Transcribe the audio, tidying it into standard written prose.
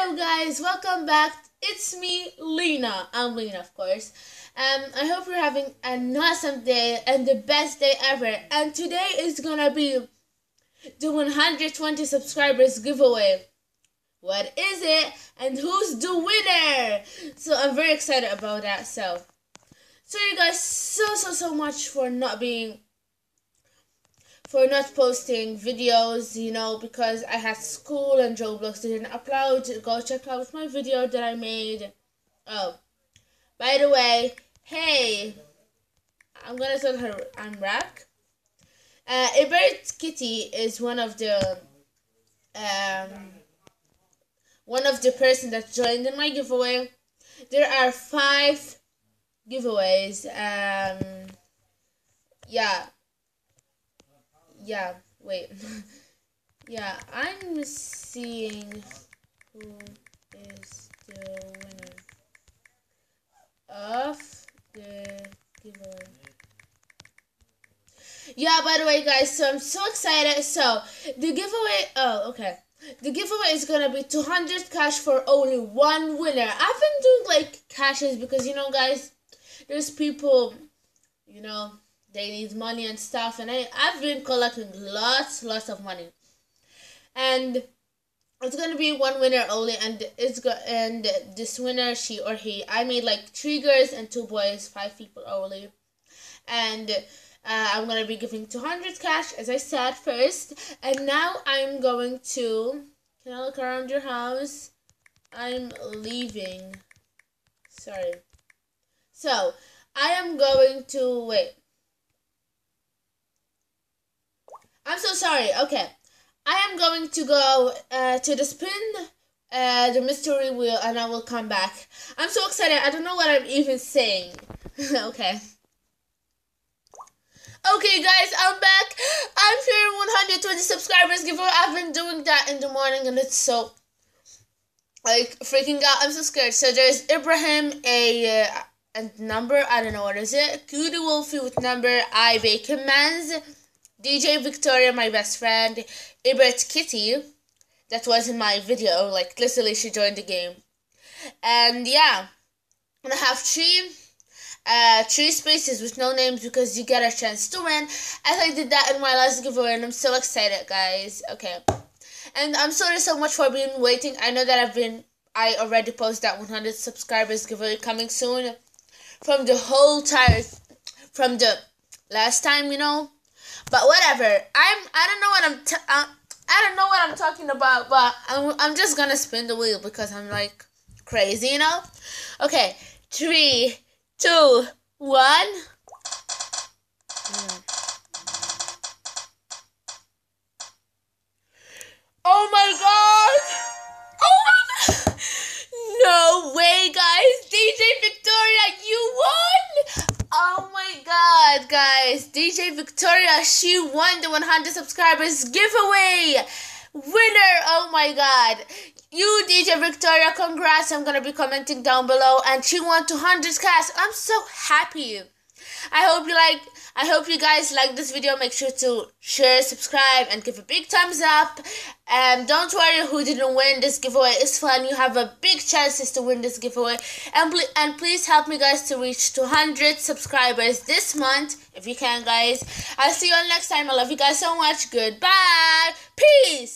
Hello guys, welcome back. It's me, Lena. I'm Lena, of course. I hope you're having an awesome day and the best day ever. And today is gonna be the 120 subscribers giveaway. What is it and who's the winner? So I'm very excited about that. So you guys so much for not posting videos, because I had school and Roblox didn't upload. Go check out my video that I made. Oh, by the way, hey, I'm gonna tell her I'm back. Ibert Kitty is one of the person that joined in my giveaway. There are 5 giveaways. Yeah, wait. Yeah, I'm seeing who is the winner of the giveaway. Yeah, by the way, guys, so I'm so excited. So, the giveaway, the giveaway is gonna be 200 cash for only one winner. I've been doing, cashes because, guys, there's people, they need money and stuff, and I've been collecting lots of money, and it's gonna be one winner only, and this winner, she or he, I made 3 girls and 2 boys, 5 people only, and I'm gonna be giving 200 cash as I said first, and now I'm going to, can I look around your house? I'm leaving. Sorry. So I am going to wait. I'm so sorry. Okay. I am going to go to the the mystery wheel, and I will come back. I'm so excited. I don't know what I'm even saying. Okay. Okay, guys, I'm back. I'm here 120 subscribers giveaway. I've been doing that in the morning, and it's so, freaking out. I'm so scared. So there's Ibrahim, a number, I don't know what is it. Cootie Wolfie with number, I Bacon Mans, DJ Victoria, my best friend, Ibert Kitty, that was in my video, literally she joined the game. And yeah, I'm gonna have 3 spaces with no names because you get a chance to win, as I did that in my last giveaway, and I'm so excited, guys. Okay, and I'm sorry so much for being waiting. I know that I already posted that 100 subscribers giveaway coming soon from the last time, but whatever. I don't know what I'm talking about, but I'm just gonna spin the wheel because I'm crazy, Okay, 3, 2, 1. Oh my god! Oh my god! No way, guys! DJ Victoria, you won! Oh my god, guys! DJ Victoria, she won the 100 subscribers giveaway! Winner! Oh my god! You, DJ Victoria, congrats. I'm gonna be commenting down below, and she won 200 cash. I'm so happy. I hope you guys like this video. Make sure to share, subscribe, and give a big thumbs up. Don't worry who didn't win. This giveaway is fun. You have a big chances to win this giveaway. And please help me, guys, to reach 200 subscribers this month if you can, guys. I'll see you all next time. I love you guys so much. Goodbye. Peace.